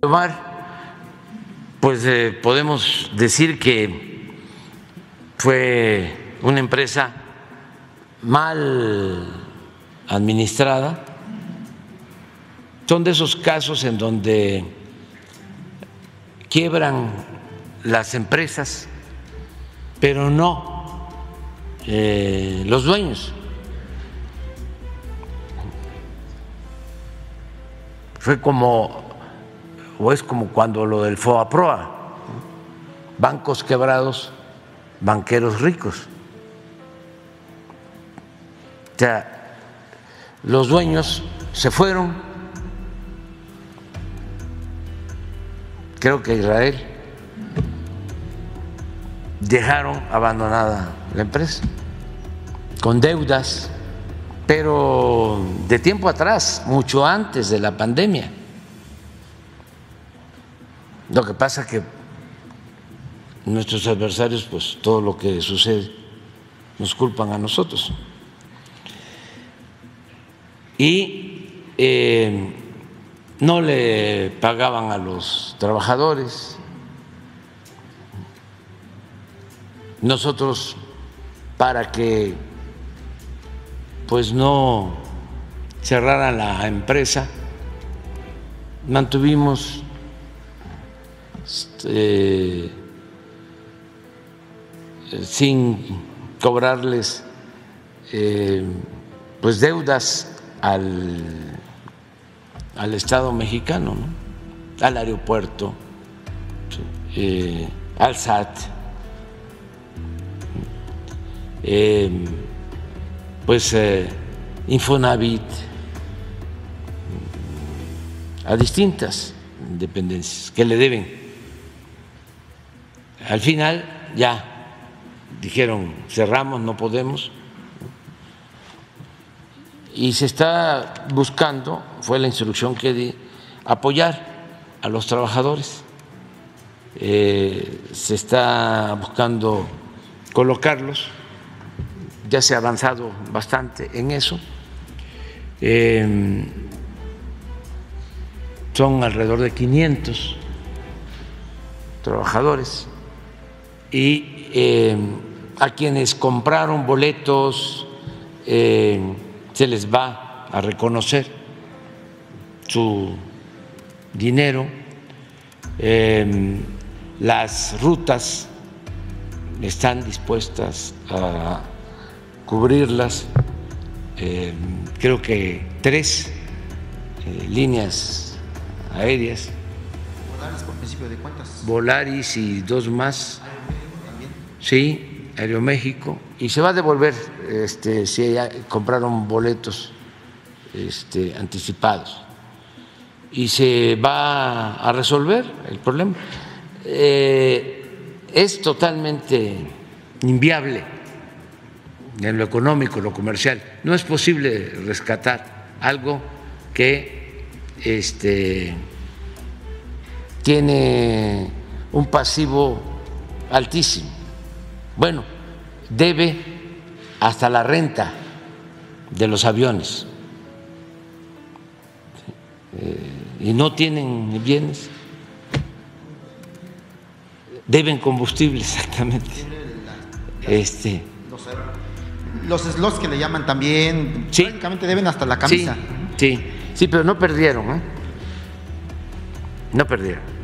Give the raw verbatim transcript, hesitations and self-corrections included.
Omar, pues eh, podemos decir que fue una empresa mal administrada. Son de esos casos en donde quiebran las empresas, pero no eh, los dueños. Fue como, o es como cuando lo del FOBAPROA, bancos quebrados, banqueros ricos. O sea, los dueños se fueron, creo que Israel, dejaron abandonada la empresa, con deudas, pero de tiempo atrás, mucho antes de la pandemia. Lo que pasa es que nuestros adversarios, pues todo lo que sucede, nos culpan a nosotros. Y eh, no le pagaban a los trabajadores. Nosotros, para que pues no cerraran la empresa, mantuvimos eh, sin cobrarles eh, pues deudas al, al Estado mexicano, ¿no? Al aeropuerto, eh, al S A T, eh, pues eh, Infonavit, a distintas dependencias que le deben. Al final ya dijeron cerramos, no podemos, y se está buscando, fue la instrucción que di, apoyar a los trabajadores. Eh, se está buscando colocarlos. Ya se ha avanzado bastante en eso. Eh, son alrededor de quinientos trabajadores y eh, a quienes compraron boletos eh, se les va a reconocer su dinero. Eh, las rutas están dispuestas a cubrirlas, eh, creo que tres eh, líneas aéreas. ¿Volaris por principio de cuentas? Volaris y dos más. ¿Aeroméxico también? Sí, Aeroméxico. Y se va a devolver este, si ya compraron boletos este, anticipados. Y se va a resolver el problema. Eh, es totalmente inviable en lo económico, lo comercial. No es posible rescatar algo que este, tiene un pasivo altísimo. Bueno, debe hasta la renta de los aviones eh, y no tienen bienes, deben combustible exactamente. Este, Los slots que le llaman también, sí, prácticamente deben hasta la camisa. Sí, sí, sí, pero no perdieron, ¿eh? No perdieron.